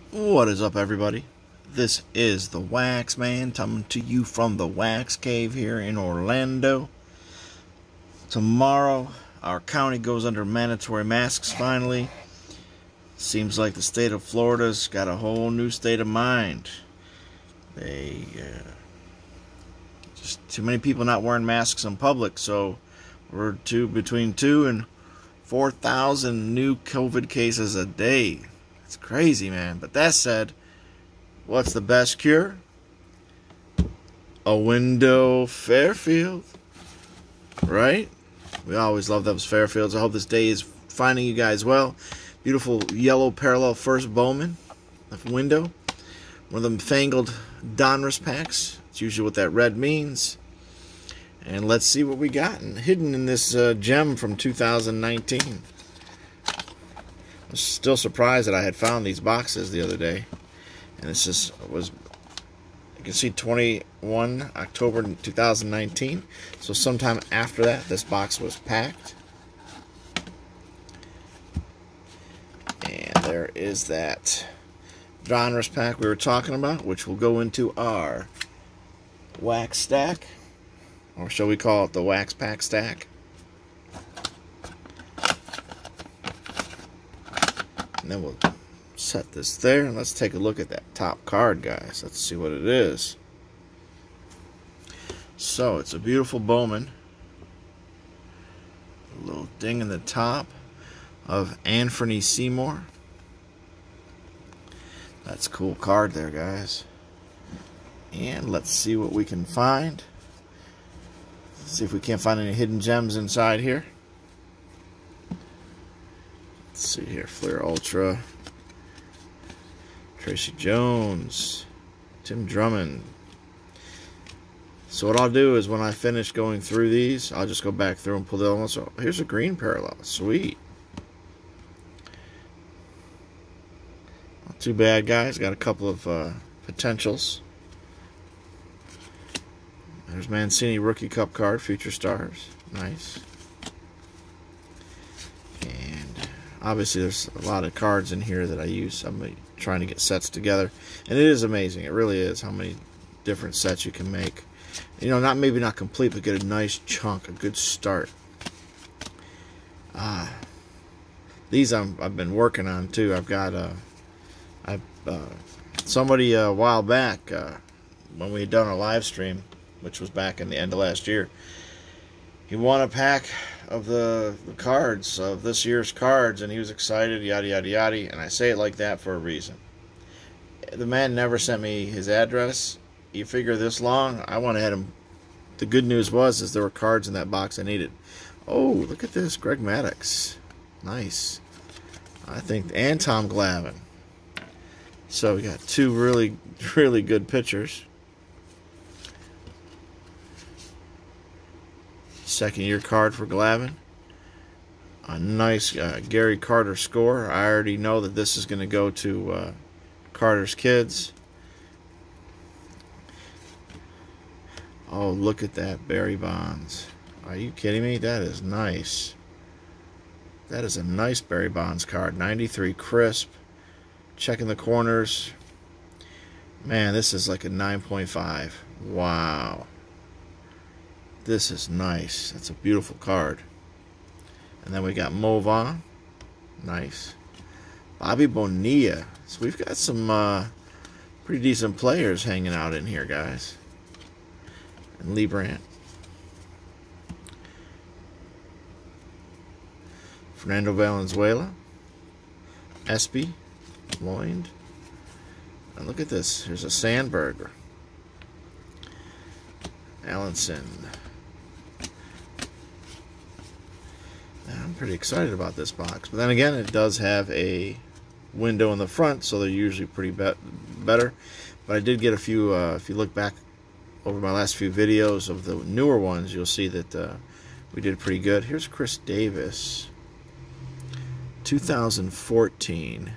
What is up, everybody? This is the Wax Man coming to you from the Wax Cave here in Orlando. Tomorrow, our county goes under mandatory masks finally. Seems like the state of Florida's got a whole new state of mind. Just too many people not wearing masks in public, so we're between 2,000 and 4,000 new COVID cases a day. It's crazy, man. But that said, what's the best cure? A window Fairfield, right? We always love those Fairfields. I hope this day is finding you guys well. Beautiful yellow parallel first Bowman, the window. One of them fangled Donruss packs. It's usually what that red means. And let's see what we got hidden in this gem from 2019. I was still surprised that I had found these boxes the other day. And this was, you can see 21 October 2019. So sometime after that, this box was packed. And there is that Donruss pack we were talking about, which will go into our wax stack. Or shall we call it the wax pack stack? And then we'll set this there, and let's take a look at that top card, guys. Let's see what it is. So, it's a beautiful Bowman. A little ding in the top of Anthony Seymour. That's a cool card there, guys. And let's see what we can find. See if we can't find any hidden gems inside here. Let's see here, Fleer Ultra, Tracy Jones, Tim Drummond. So what I'll do is when I finish going through these, I'll just go back through and pull the other ones. So here's a green parallel, sweet. Not too bad, guys. Got a couple of potentials. There's Mancini Rookie Cup card, Future Stars, nice. Obviously, there's a lot of cards in here that I use. I'm trying to get sets together. And it is amazing. It really is how many different sets you can make. You know, maybe not complete, but get a nice chunk, a good start. These I've been working on, too. I've got somebody a while back, when we had done a live stream, which was back in the end of last year, he won a pack of the cards, of this year's cards, and he was excited, yada, yada, yada, and I say it like that for a reason. The man never sent me his address. You figure this long, I went ahead and, the good news is there were cards in that box I needed. Oh, look at this, Greg Maddux. Nice. I think, and Tom Glavine. So we got two really, really good pitchers. Second year card for Glavine. A nice Gary Carter score. I already know that this is going to go to Carter's kids. Oh, look at that, Barry Bonds. Are you kidding me? That is nice. That is a nice Barry Bonds card. 93 crisp. Checking the corners. Man, this is like a 9.5. Wow. This is nice. That's a beautiful card. And then we got Mo Vaughn. Nice. Bobby Bonilla. So we've got some pretty decent players hanging out in here, guys. And Lee Brandt. Fernando Valenzuela. Espy. Lloyd. And look at this. Here's a Sandberger. Allenson. I'm pretty excited about this box. But then again, it does have a window in the front, so they're usually pretty better. But I did get a few, if you look back over my last few videos of the newer ones, you'll see that we did pretty good. Here's Chris Davis. 2014.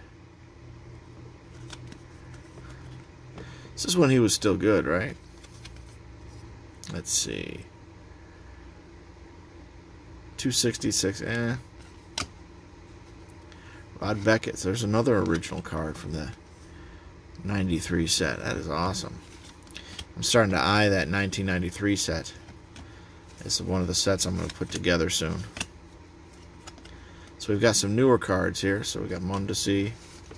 This is when he was still good, right? Let's see. 266, Rod Beckett. So there's another original card from that. 93 set. That is awesome. I'm starting to eye that 1993 set. This is one of the sets I'm going to put together soon. So we've got some newer cards here. So we got Mondesi,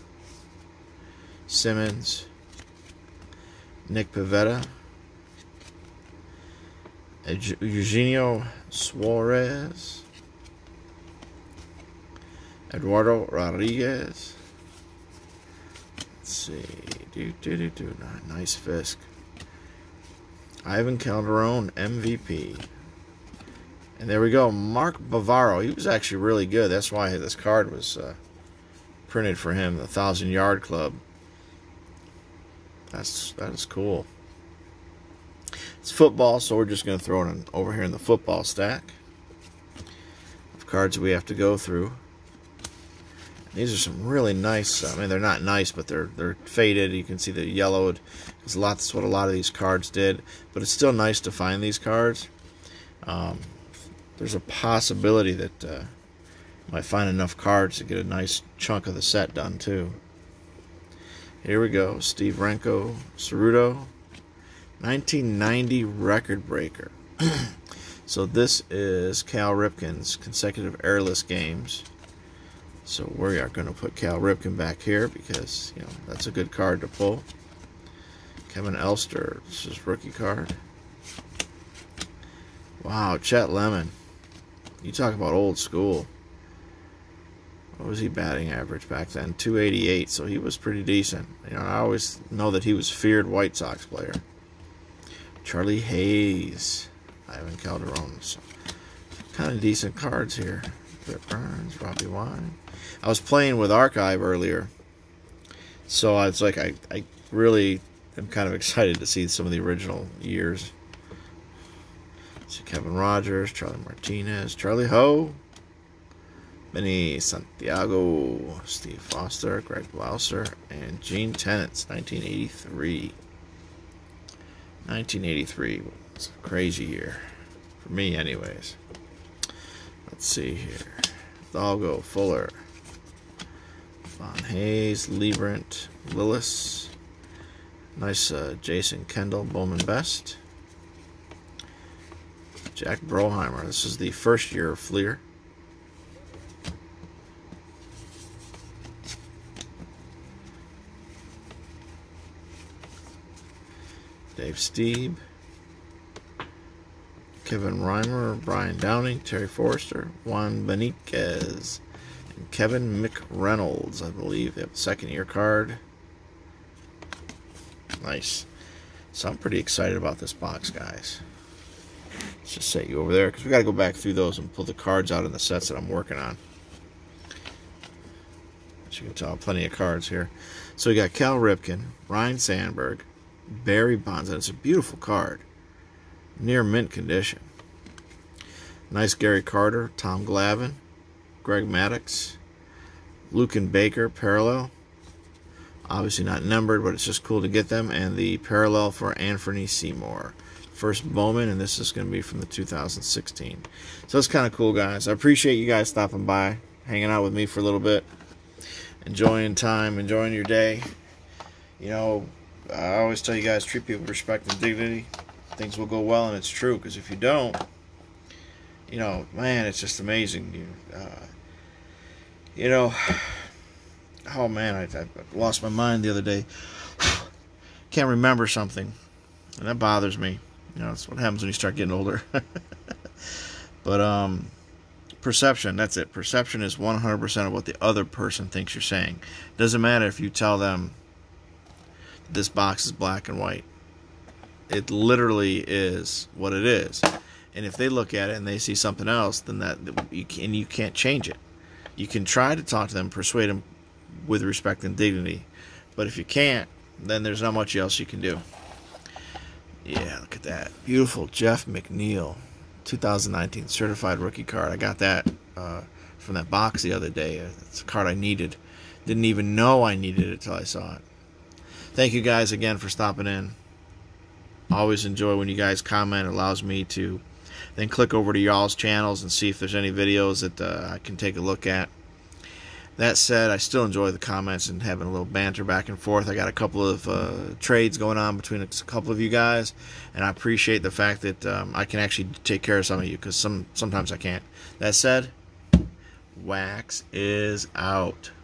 Simmons, Nick Pivetta, Eugenio Suarez, Eduardo Rodriguez. Let's see. Nice Fisk. Ivan Calderon, MVP. And there we go. Mark Bavaro. He was actually really good. That's why this card was printed for him. The 1,000-yard club. That is cool. It's football, so we're just going to throw it in, over here in the football stack of cards we have to go through. These are some really nice. I mean, they're not nice, but they're faded. You can see the yellowed. That's what a lot of these cards did. But it's still nice to find these cards. There's a possibility that I might find enough cards to get a nice chunk of the set done too. Here we go. Steve Renko, Ceruto, 1990 record breaker. So this is Cal Ripken's consecutive airless games. So we are going to put Cal Ripken back here because, you know, that's a good card to pull. Kevin Elster, this is rookie card. Wow, Chet Lemon. You talk about old school. What was he batting average back then? 288, so he was pretty decent. You know, I always know that he was feared White Sox player. Charlie Hayes, Ivan Calderon. So, kind of decent cards here. Brett Burns, Robbie Wine. I was playing with Archive earlier, so I was like, I really am kind of excited to see some of the original years. So Kevin Rogers, Charlie Martinez, Charlie Ho, Benny Santiago, Steve Foster, Greg Blouser, and Gene Tenets, 1983. 1983 was a crazy year, for me anyways. Let's see here. Dalgo, Fuller, Von Hayes, Liebrant, Lillis. Nice Jason Kendall, Bowman Best. Jack Broheimer. This is the first year of Fleer. Dave Steeb. Kevin Reimer, Brian Downing, Terry Forrester, Juan Beniquez, and Kevin McReynolds, I believe. They have a second-year card. Nice. So I'm pretty excited about this box, guys. Let's just set you over there because we got to go back through those and pull the cards out in the sets that I'm working on. As you can tell, plenty of cards here. So we got Cal Ripken, Ryan Sandberg, Barry Bonds, and it's a beautiful card. Near mint condition. Nice Gary Carter, Tom Glavine, Greg Maddux, Lucan Baker, parallel. Obviously not numbered, but it's just cool to get them. And the parallel for Anthony Seymour. First Bowman, and this is going to be from the 2016. So it's kind of cool, guys. I appreciate you guys stopping by, hanging out with me for a little bit, enjoying time, enjoying your day. You know, I always tell you guys, treat people with respect and dignity. Things will go well, and it's true, because if you don't, you know, man, it's just amazing. You know, oh man, I lost my mind the other day. Can't remember something, and that bothers me. You know, that's what happens when you start getting older. But perception, that's it. Perception is 100% of what the other person thinks you're saying. Doesn't matter if you tell them this box is black and white. It literally is what it is. And if they look at it and they see something else, then you can't change it. You can try to talk to them, persuade them with respect and dignity. But if you can't, then there's not much else you can do. Yeah, look at that. Beautiful Jeff McNeil, 2019 certified rookie card. I got that from that box the other day. It's a card I needed. Didn't even know I needed it until I saw it. Thank you guys again for stopping in. Always enjoy when you guys comment. It allows me to then click over to y'all's channels and see if there's any videos that I can take a look at. That said, I still enjoy the comments and having a little banter back and forth. I got a couple of trades going on between a couple of you guys, and I appreciate the fact that I can actually take care of some of you, because sometimes I can't. That said, Wax is out.